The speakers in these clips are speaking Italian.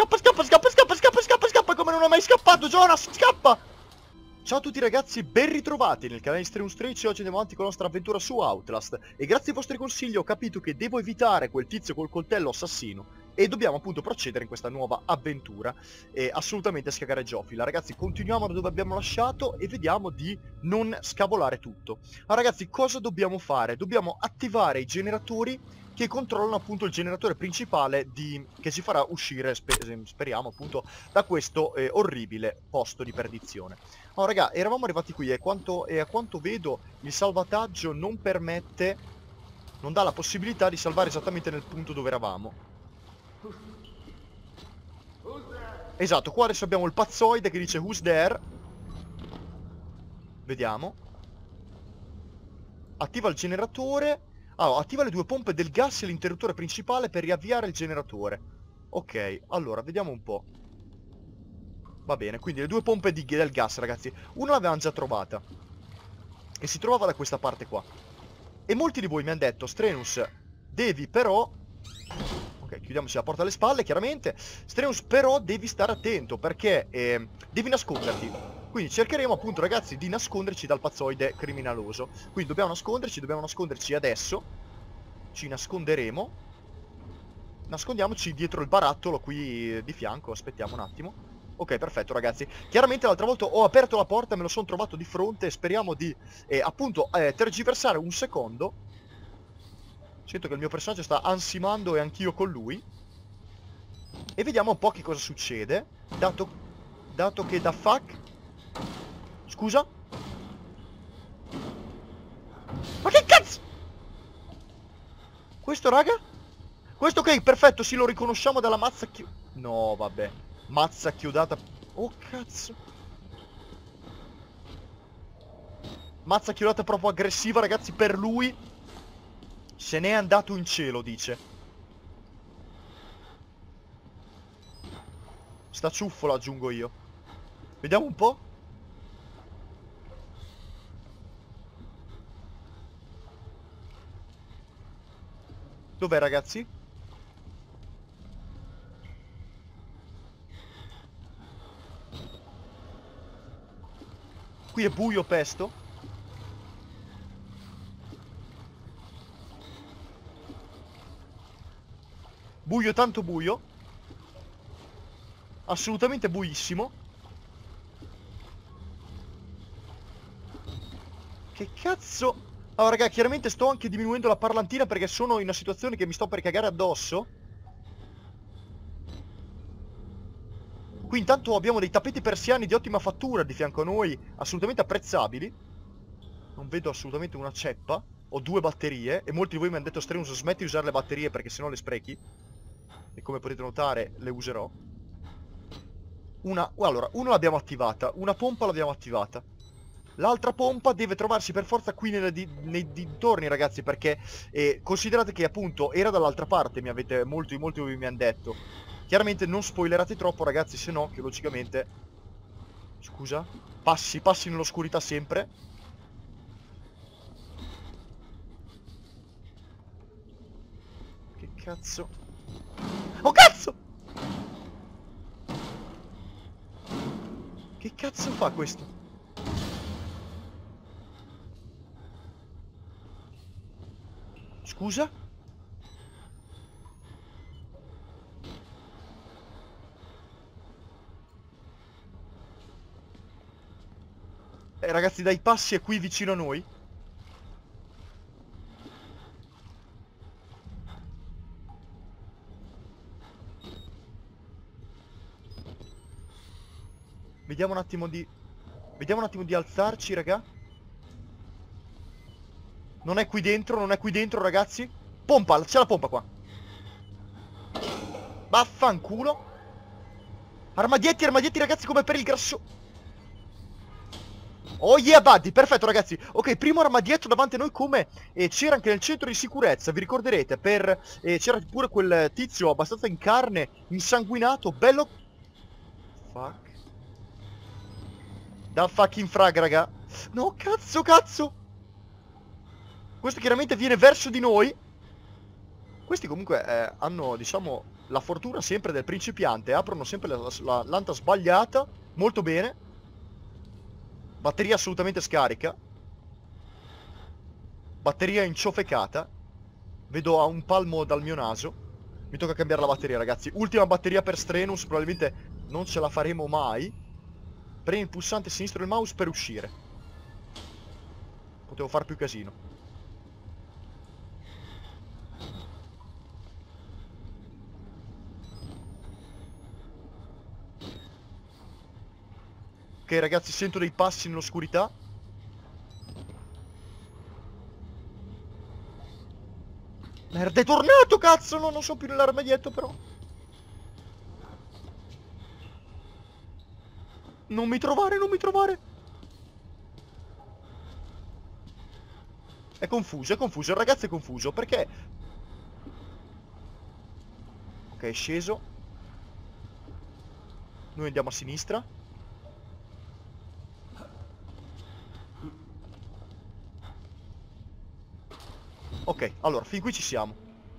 scappa, scappa, scappa, scappa, scappa, scappa, scappa, come non è mai scappato, Jonas, scappa! Ciao a tutti ragazzi, ben ritrovati nel canale di Streams 13. Oggi andiamo avanti con la nostra avventura su Outlast e grazie ai vostri consigli ho capito che devo evitare quel tizio col coltello assassino e dobbiamo appunto procedere in questa nuova avventura e assolutamente scagare Giofila. Ragazzi, continuiamo da dove abbiamo lasciato e vediamo di non scavolare tutto. Ma ragazzi, cosa dobbiamo fare? Dobbiamo attivare i generatori che controllano appunto il generatore principale che ci farà uscire, speriamo appunto, da questo orribile posto di perdizione. Oh raga, eravamo arrivati qui e a quanto vedo il salvataggio non permette, non dà la possibilità di salvare esattamente nel punto dove eravamo. Esatto, qua adesso abbiamo il pazzoide che dice who's there. Vediamo. Attiva il generatore. Ah, attiva le due pompe del gas e l'interruttore principale per riavviare il generatore. Ok, allora, vediamo un po'. Va bene, quindi le due pompe del gas, ragazzi. Una l'avevamo già trovata. E si trovava da questa parte qua. E molti di voi mi hanno detto, Strenus, devi però... Ok, chiudiamoci la porta alle spalle, chiaramente. Strenus, però devi stare attento, perché devi nasconderti. Quindi cercheremo appunto, ragazzi, di nasconderci dal pazzoide criminaloso. Quindi dobbiamo nasconderci adesso. Ci nasconderemo. Nascondiamoci dietro il barattolo qui di fianco, aspettiamo un attimo. Ok, perfetto ragazzi. Chiaramente l'altra volta ho aperto la porta e me lo sono trovato di fronte e speriamo di, appunto, tergiversare un secondo. Sento che il mio personaggio sta ansimando e anch'io con lui. E vediamo un po' che cosa succede. Dato che da fuck... Scusa? Ma che cazzo? Questo raga? Questo ok, perfetto, sì, lo riconosciamo dalla mazza No, vabbè. Mazza chiodata. Oh, cazzo. Mazza chiodata proprio aggressiva, ragazzi, per lui. Se n'è andato in cielo, dice. Sta ciuffolo, aggiungo io. Vediamo un po'. Dov'è, ragazzi? Qui è buio pesto. Buio, tanto buio. Assolutamente buissimo. Che cazzo? Allora raga, chiaramente sto anche diminuendo la parlantina perché sono in una situazione che mi sto per cagare addosso. Qui intanto abbiamo dei tappeti persiani di ottima fattura di fianco a noi, assolutamente apprezzabili. Non vedo assolutamente una ceppa. Ho due batterie e molti di voi mi hanno detto Strenus, smetti di usare le batterie perché sennò le sprechi. E come potete notare le userò. Allora, una l'abbiamo attivata, una pompa l'abbiamo attivata. L'altra pompa deve trovarsi per forza qui nei dintorni, ragazzi, perché considerate che appunto era dall'altra parte, molti di voi mi hanno detto. Chiaramente non spoilerate troppo, ragazzi, se no, che logicamente... Scusa? Passi nell'oscurità sempre. Che cazzo? Oh, cazzo! Che cazzo fa questo? Scusa? Ragazzi, dai passi è qui vicino a noi. Vediamo un attimo di alzarci, raga. Non è qui dentro, ragazzi. Pompa, c'è la pompa qua. Vaffanculo. Armadietti, ragazzi, come per il grasso. Oh yeah, buddy, perfetto, ragazzi. Ok, primo armadietto davanti a noi come c'era anche nel centro di sicurezza, vi ricorderete. C'era pure quel tizio abbastanza in carne, insanguinato, bello. Fuck. Da fucking frag, raga. No, cazzo. Questo chiaramente viene verso di noi. Questi comunque hanno, diciamo, la fortuna sempre del principiante. Aprono sempre la lanta sbagliata. Molto bene. Batteria assolutamente scarica. Batteria inciofecata. Vedo a un palmo dal mio naso. Mi tocca cambiare la batteria, ragazzi. Ultima batteria per Strenus. Probabilmente non ce la faremo mai. Premi il pulsante sinistro del mouse per uscire. Potevo far più casino. Ok, ragazzi, sento dei passi nell'oscurità. Merda, è tornato, cazzo! No, non so più nell'armadietto, però. Non mi trovare, non mi trovare. È confuso, il ragazzo è confuso, perché? Ok, è sceso. Noi andiamo a sinistra. Ok, allora, fin qui ci siamo.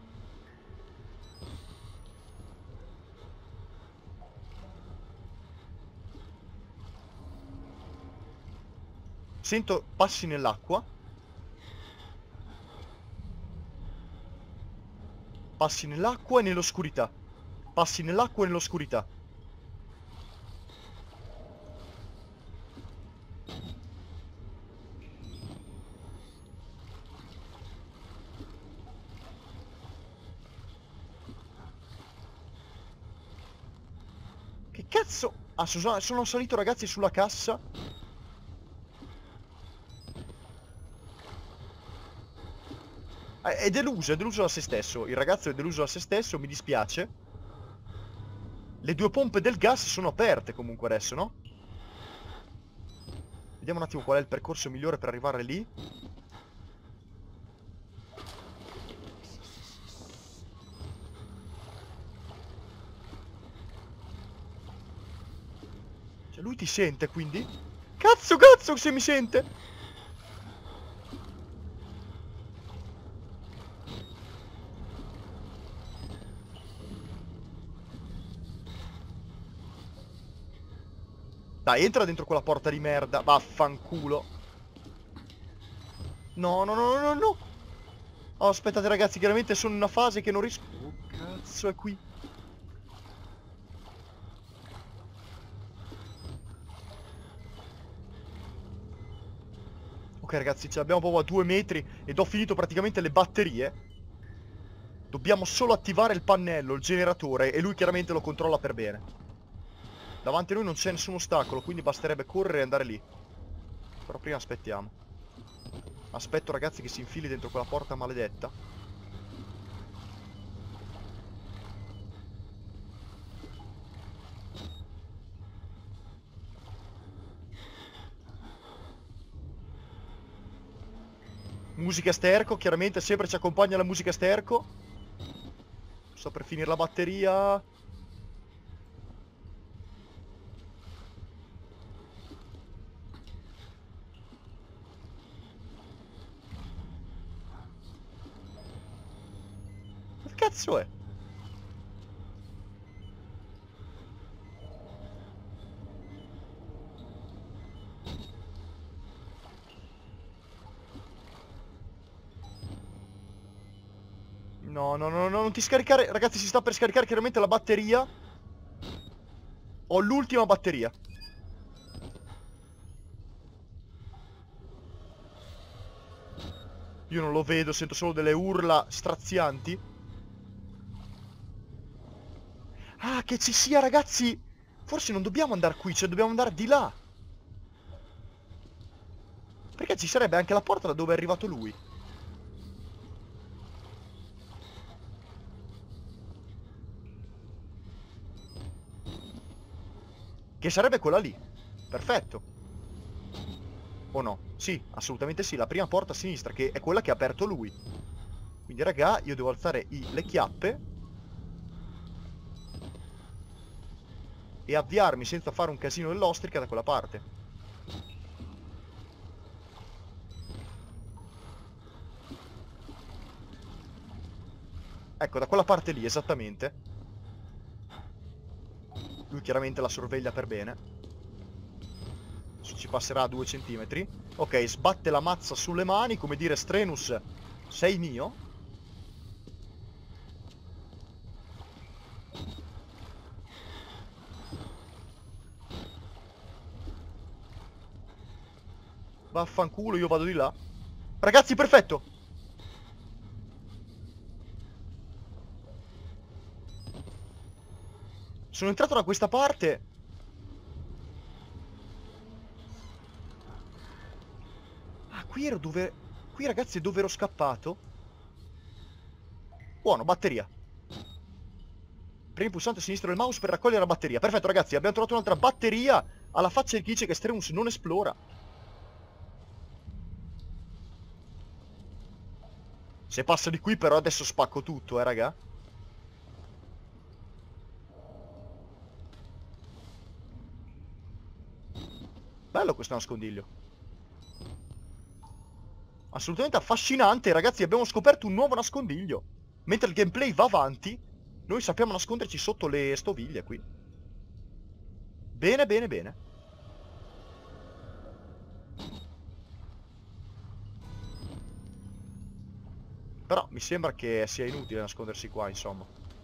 Sento passi nell'acqua. Passi nell'acqua e nell'oscurità. Passi nell'acqua e nell'oscurità. Che cazzo? Ah, sono salito, ragazzi, sulla cassa. È deluso da se stesso. Il ragazzo è deluso da se stesso, mi dispiace. Le due pompe del gas sono aperte comunque adesso, no? Vediamo un attimo qual è il percorso migliore per arrivare lì. Cioè, lui ti sente, quindi? Cazzo, se mi sente! Dai, entra dentro quella porta di merda. Vaffanculo. No, no, no, no, no. Oh, aspettate, ragazzi, chiaramente sono in una fase che non riesco... Oh, cazzo, è qui. Ok, ragazzi, ce l'abbiamo proprio a 2 metri ed ho finito praticamente le batterie. Dobbiamo solo attivare il pannello, il generatore, e lui chiaramente lo controlla per bene. Davanti a lui non c'è nessun ostacolo, quindi basterebbe correre e andare lì. Però prima aspettiamo. Aspetto, ragazzi, che si infili dentro quella porta maledetta. Musica sterco, chiaramente sempre ci accompagna la musica sterco. Sto per finire la batteria. Che cazzo è? No, no, no, no, non ti scaricare. Ragazzi, si sta per scaricare chiaramente la batteria. Ho l'ultima batteria. Io non lo vedo, sento solo delle urla strazianti. Ah, che ci sia, ragazzi! Forse non dobbiamo andare qui, cioè dobbiamo andare di là. Perché ci sarebbe anche la porta da dove è arrivato lui. Che sarebbe quella lì. Perfetto. O no? Sì, assolutamente sì. La prima porta a sinistra, che è quella che ha aperto lui. Quindi, raga, io devo alzare le chiappe e avviarmi senza fare un casino dell'ostrica da quella parte. Ecco, da quella parte lì, esattamente. Lui chiaramente la sorveglia per bene. Ci passerà a 2 centimetri. Ok, sbatte la mazza sulle mani, come dire, Strenus, sei mio. Vaffanculo, io vado di là. Ragazzi, perfetto! Sono entrato da questa parte. Ah, qui ero dove... Qui, ragazzi, è dove ero scappato. Buono, batteria. Premi pulsante sinistro del mouse per raccogliere la batteria. Perfetto, ragazzi, abbiamo trovato un'altra batteria. Alla faccia di chi dice che Strenus non esplora. Se passa di qui, però, adesso spacco tutto, raga. Bello questo nascondiglio. Assolutamente affascinante, ragazzi. Abbiamo scoperto un nuovo nascondiglio. Mentre il gameplay va avanti, noi sappiamo nasconderci sotto le stoviglie qui. Bene, bene, bene. Però mi sembra che sia inutile nascondersi qua, insomma.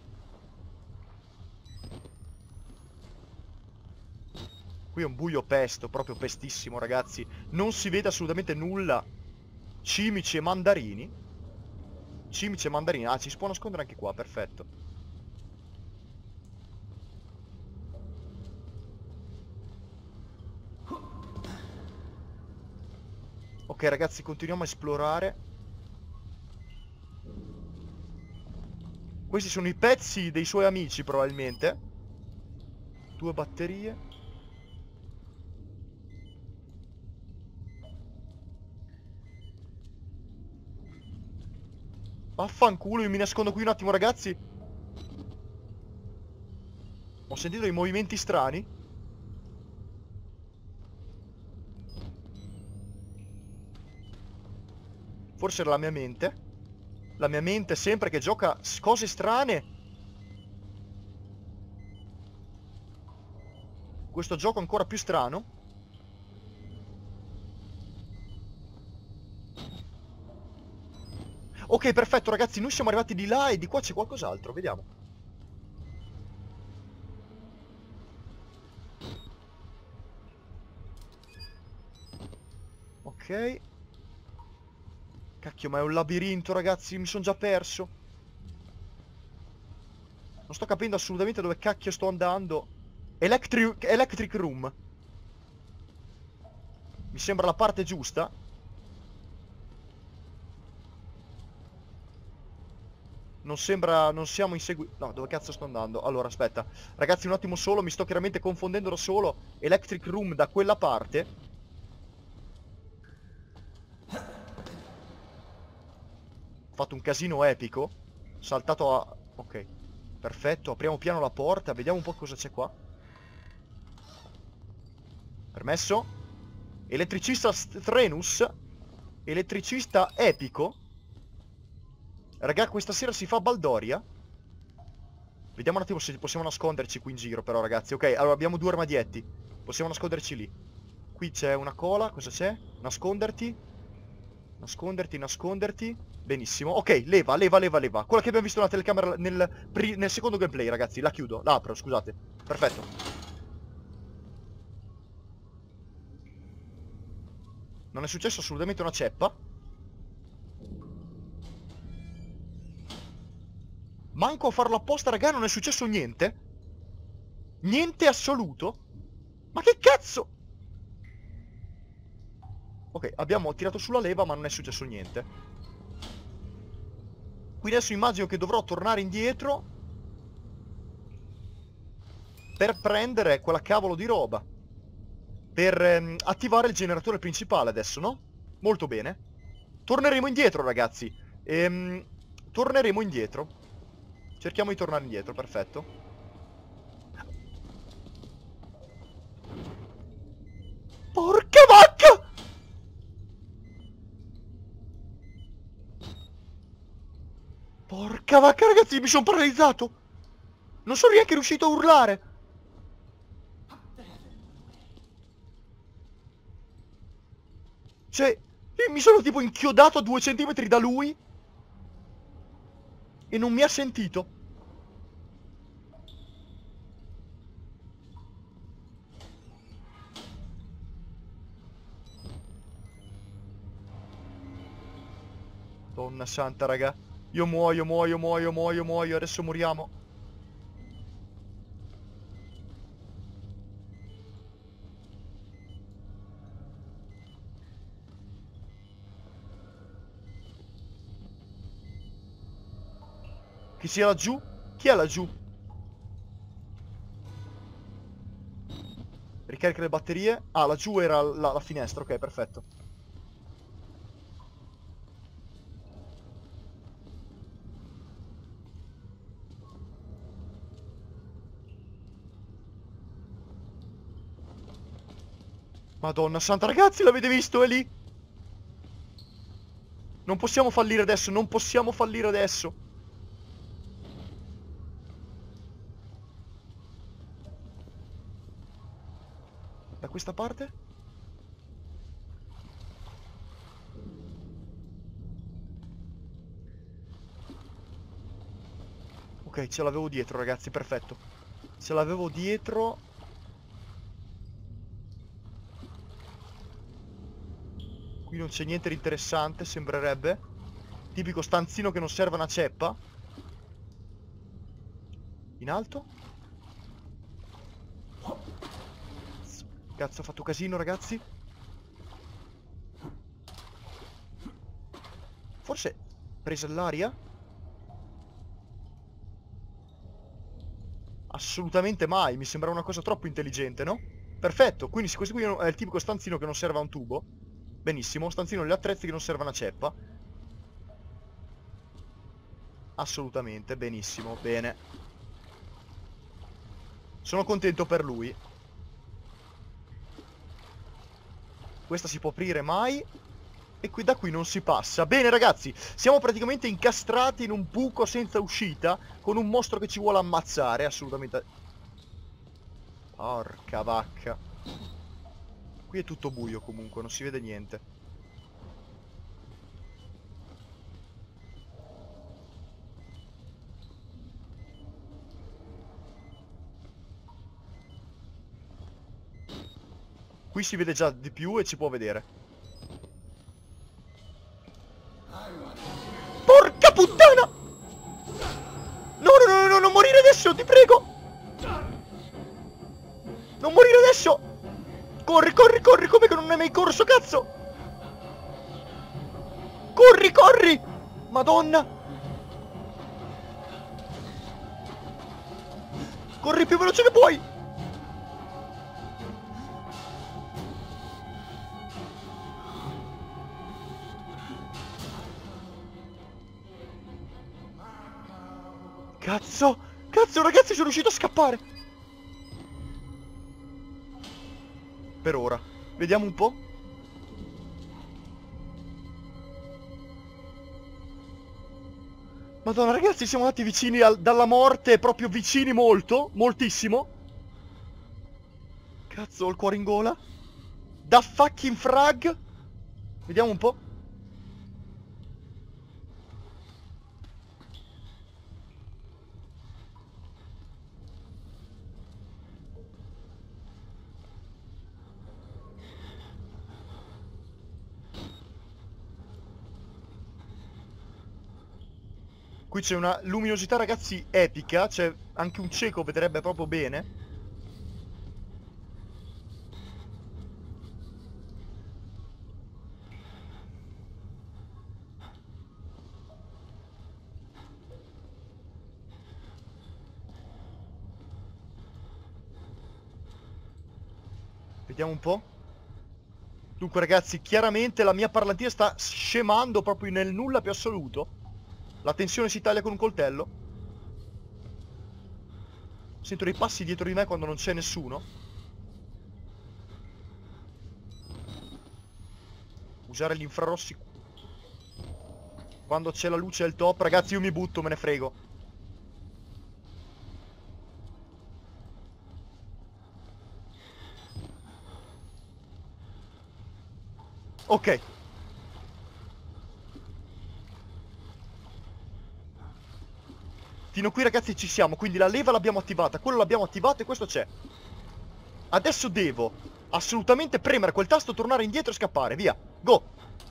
Qui è un buio pesto, proprio pestissimo, ragazzi. Non si vede assolutamente nulla. Cimici e mandarini. Cimici e mandarini. Ah, ci si può nascondere anche qua, perfetto. Ok, ragazzi, continuiamo a esplorare. Questi sono i pezzi dei suoi amici, probabilmente. 2 batterie. Vaffanculo, io mi nascondo qui un attimo, ragazzi. Ho sentito dei movimenti strani. Forse era la mia mente. La mia mente sempre che gioca cose strane. Questo gioco ancora più strano. Ok, perfetto, ragazzi, noi siamo arrivati di là e di qua c'è qualcos'altro, vediamo. Ok. Cacchio, ma è un labirinto, ragazzi, mi sono già perso. Non sto capendo assolutamente dove cacchio sto andando. Electric Room. Mi sembra la parte giusta. Non sembra... Non siamo inseguiti... No, dove cazzo sto andando? Allora, aspetta. Ragazzi, un attimo solo, mi sto chiaramente confondendo da solo. Electric Room da quella parte. Ho fatto un casino epico. Saltato a... Ok. Perfetto, apriamo piano la porta. Vediamo un po' cosa c'è qua. Permesso. Elettricista Strenus. Elettricista epico. Raga, questa sera si fa baldoria. Vediamo un attimo se possiamo nasconderci qui in giro però, ragazzi. Ok, allora abbiamo 2 armadietti. Possiamo nasconderci lì. Qui c'è una cola, cosa c'è? Nasconderti. Nasconderti, nasconderti. Benissimo. Ok, leva, leva, leva, leva. Quella che abbiamo visto nella telecamera nel secondo gameplay, ragazzi. La chiudo, la apro, scusate. Perfetto. Non è successo assolutamente una ceppa. Manco a farlo apposta, raga, non è successo niente. Niente assoluto. Ma che cazzo? Ok, abbiamo tirato sulla leva ma non è successo niente. Quindi adesso immagino che dovrò tornare indietro per prendere quella cavolo di roba. Per attivare il generatore principale adesso, no? Molto bene. Torneremo indietro, ragazzi. Torneremo indietro. Cerchiamo di tornare indietro, perfetto. Porca vacca! Porca vacca, ragazzi, mi sono paralizzato. Non sono neanche riuscito a urlare. Cioè, io mi sono tipo inchiodato a 2 centimetri da lui e non mi ha sentito. Donna santa, raga. Io muoio, muoio, muoio, muoio, muoio. Adesso moriamo. Chi sia laggiù? Chi è laggiù? Ricarica le batterie. Ah, laggiù era la finestra. Ok, perfetto. Madonna santa, ragazzi, l'avete visto? È lì. Non possiamo fallire adesso, non possiamo fallire adesso. Da questa parte? Ok, ce l'avevo dietro, ragazzi, perfetto. Ce l'avevo dietro. Qui non c'è niente di interessante, sembrerebbe. Tipico stanzino che non serve a una ceppa. In alto? Cazzo, ho fatto casino, ragazzi. Forse presa l'aria? Assolutamente mai, mi sembra una cosa troppo intelligente, no? Perfetto, quindi questo qui è il tipico stanzino che non serve a un tubo. Benissimo, stanzino degli attrezzi che non serve a una ceppa. Assolutamente, benissimo, bene. Sono contento per lui. Questa si può aprire mai. E qui da qui non si passa. Bene ragazzi, siamo praticamente incastrati in un buco senza uscita, con un mostro che ci vuole ammazzare, assolutamente. Porca vacca. Qui è tutto buio comunque, non si vede niente. Qui si vede già di più e ci può vedere. Porca puttana! No, no, no, no, non morire adesso, ti prego! Non morire adesso! Corri, corri, corri, come che non hai mai corso, cazzo! Corri, corri! Madonna! Corri più veloce che puoi! Cazzo! Cazzo, ragazzi, sono riuscito a scappare! Per ora. Vediamo un po'. Madonna, ragazzi, siamo andati vicini dalla morte, proprio vicini molto, moltissimo. Cazzo, ho il cuore in gola. Da fucking frag. Vediamo un po'. Qui c'è una luminosità, ragazzi, epica. Cioè, anche un cieco vedrebbe proprio bene. Vediamo un po'. Dunque, ragazzi, chiaramente la mia parlantina sta scemando proprio nel nulla più assoluto. La tensione si taglia con un coltello. Sento dei passi dietro di me quando non c'è nessuno. Usare gli infrarossi quando c'è la luce al top. Ragazzi, io mi butto, me ne frego. Ok, Fino a qui ragazzi ci siamo, quindi la leva l'abbiamo attivata, quello l'abbiamo attivato e questo c'è. Adesso devo assolutamente premere quel tasto, tornare indietro e scappare, via, go!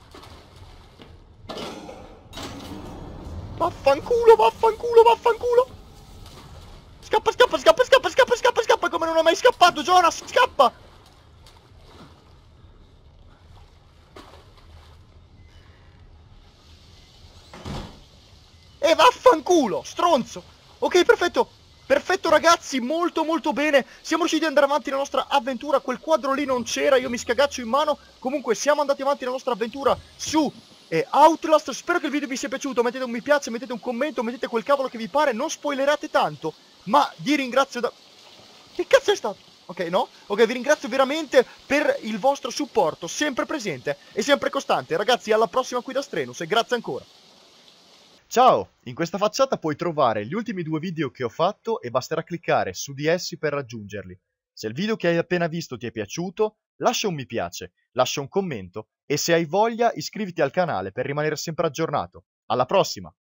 Vaffanculo, vaffanculo, vaffanculo! Scappa, scappa, scappa, scappa, scappa, scappa, scappa, come non è mai scappato, Jonas, scappa! E vaffanculo, stronzo! Ok, perfetto, perfetto ragazzi, molto molto bene. Siamo riusciti ad andare avanti nella nostra avventura, quel quadro lì non c'era, io mi scagaccio in mano. Comunque siamo andati avanti nella nostra avventura su Outlast. Spero che il video vi sia piaciuto, mettete un mi piace, mettete un commento, mettete quel cavolo che vi pare, non spoilerate tanto. Ma vi ringrazio da... Che cazzo è stato? Ok, no? Ok, vi ringrazio veramente per il vostro supporto, sempre presente e sempre costante. Ragazzi, alla prossima qui da Strenus e grazie ancora. Ciao! In questa facciata puoi trovare gli ultimi 2 video che ho fatto e basterà cliccare su di essi per raggiungerli. Se il video che hai appena visto ti è piaciuto, lascia un mi piace, lascia un commento e se hai voglia iscriviti al canale per rimanere sempre aggiornato. Alla prossima!